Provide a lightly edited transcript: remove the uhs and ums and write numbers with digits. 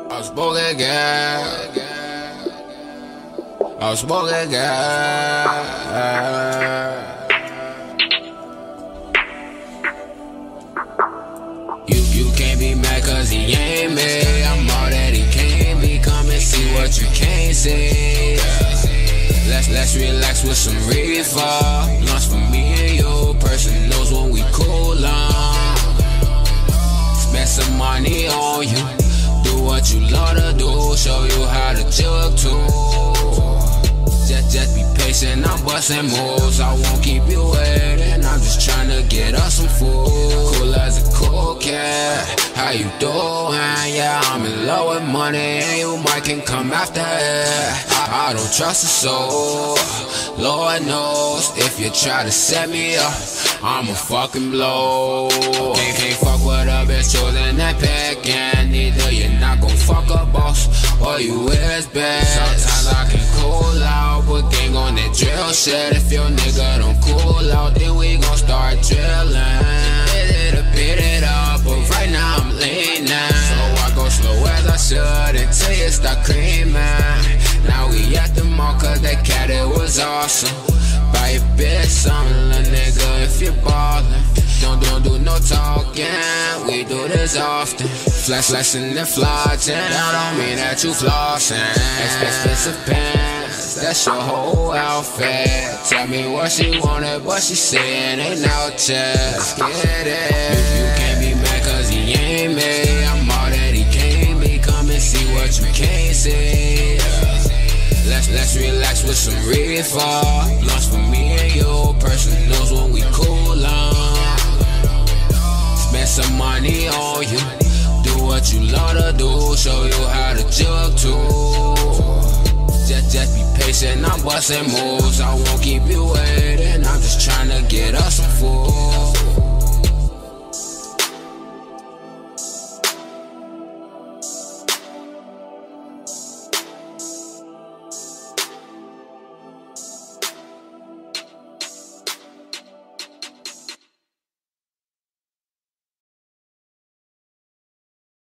I'm smoking gas. I'm smoking gas. You can't be mad cause he ain't me. I'm all that he can't be. Come and see what you can't see. Let's relax with some reefer. Lunch for me and you. Person knows when we cool on. Spend some money on you. Do what you love to do. Show you how to jug too. Just be patient, I'm busting moves. I won't keep you waiting. I'm just trying to get us some food. Cool as a cool cat. How you doing? Yeah, I'm in love with money, and you might can come after it. I don't trust a soul. Lord knows if you try to set me up, I'ma fucking blow. Can't fuck with a bitch choosing that pack, and neither you're not gon' fuck a boss, or you is bad. Sometimes I can cool out, but gang on that drill shit. If your nigga don't cool out, then we gon' start drilling. Beat it up, but right now I'm leaning. So I go slow as I should until you start creaming. Now we at the mall cause that cat, it was awesome. Buy a bitch something, little nigga, if you ballin'. Don't do no talking, we do this often. Flexing and flossing, that don't mean that you flossing. Expensive pants, that's your whole outfit. Tell me what she wanted, but she saying ain't no chest. Get it. You can't be mad cause he ain't me. I'm all that he can't be. Come and see what you can't see. Let's relax with some reefer. Lunch for me and you. Person knows when we cool on. Spend some money on you. Do what you love to do. Show you how to jug too. Just be patient, I'm busting moves. I won't keep you waiting. I'm just trying to get us some food.